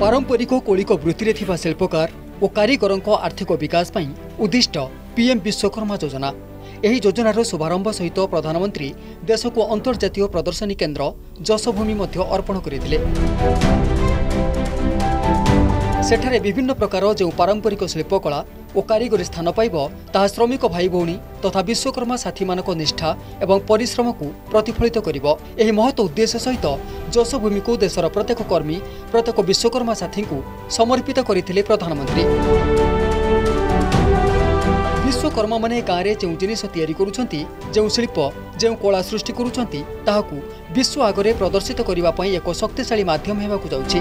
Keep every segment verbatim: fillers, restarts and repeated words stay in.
पारंपरिक कौलिक वृत्ति थिबा शिल्पकार और कारीगर आर्थिक विकास पई उद्दिष्ट पीएम विश्वकर्मा योजना। यही योजनार शुभारंभ सहित प्रधानमंत्री देश को अंतर्जातीय प्रदर्शनी केन्द्र जशभूमि अर्पण करथिले। सेठारे विभिन्न प्रकार जो पारंपरिक शिल्पकला और कारीगरी स्थान पाइब ताहा श्रमिक भाई भौणी तथा विश्वकर्मा साथी मानक निष्ठा एवं परिश्रम को प्रतिफलित करिब। एही महत् उद्देश्य सहित जशभूमि को देशर प्रत्येक कर्मी प्रत्येक विश्वकर्मा साथी को समर्पित करथिले प्रधानमंत्री। विश्वकर्मा माने गाँव में जो जिनिस तैयारी करुछंती, जो शिल्प जो कला सृष्टि करुछंती ताहाकू विश्व आगरे प्रदर्शित करिबा पई एक शक्तिशाली माध्यम हेबाकू जाउछि।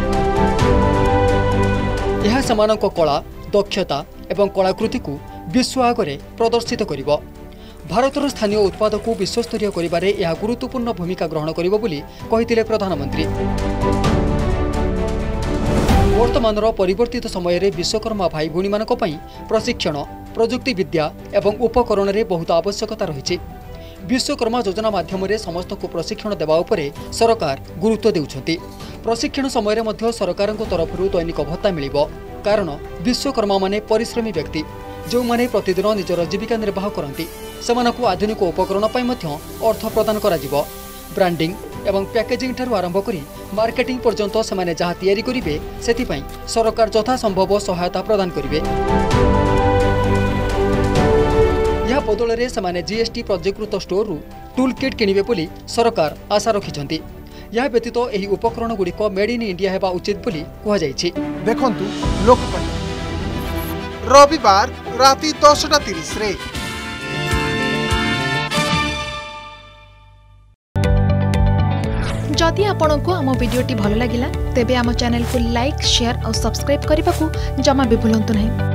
यह समानक कला दक्षता एवं कलाकृति को विश्व आगरे प्रदर्शित करिब। भारतर स्थानीय उत्पाद को विश्वस्तरीय करिबारे यह गुरुत्वपूर्ण भूमिका ग्रहण करिब बोली कहिथिले प्रधानमंत्री। वर्तमानर परिवर्तित समय रे विश्वकर्मा भाई भौणी मानक पई प्रशिक्षण प्रजुक्ति विद्या एवं उपकरण रे बहुत आवश्यकता रही। विश्वकर्मा योजना माध्यम समस्त को प्रशिक्षण देवा उपरे सरकार गुरुत्व देउछंती। प्रशिक्षण समय मध्य सरकार तरफ दैनिक भत्ता मिलिबो, कारण विश्वकर्मा माने परिश्रमी व्यक्ति जो माने प्रतिदिन निजर जीविका निर्वाह करती सेमानकु आधुनिक उपकरण पई मध्य अर्थ प्रदान कराजिबो। ब्रांडिंग एवं पैकेजिंग ठारू आरंभ करी मार्केटिंग पर्यंत सेमाने जहाँ तैयारी करिवे सेथिपई सरकार यथा संभव सहायता प्रदान करिवे। यह बदल से जीएसटी पंजीकृत स्टोर रु टूल किट किणिबे बोली सरकार आशा रखिछंती। यह व्यतीत एही उपकरण गुड़िक मेड इन इंडिया हेबा उचित बोली कहा जायछि। देखंतु लोकपाल रविवार राति दसटा तीस रे। जदि आपंक आम भिडी भल लगा तेब आम चैनल को लाइक शेयर और सब्सक्राइब करने को जमा भी भूलु नहीं।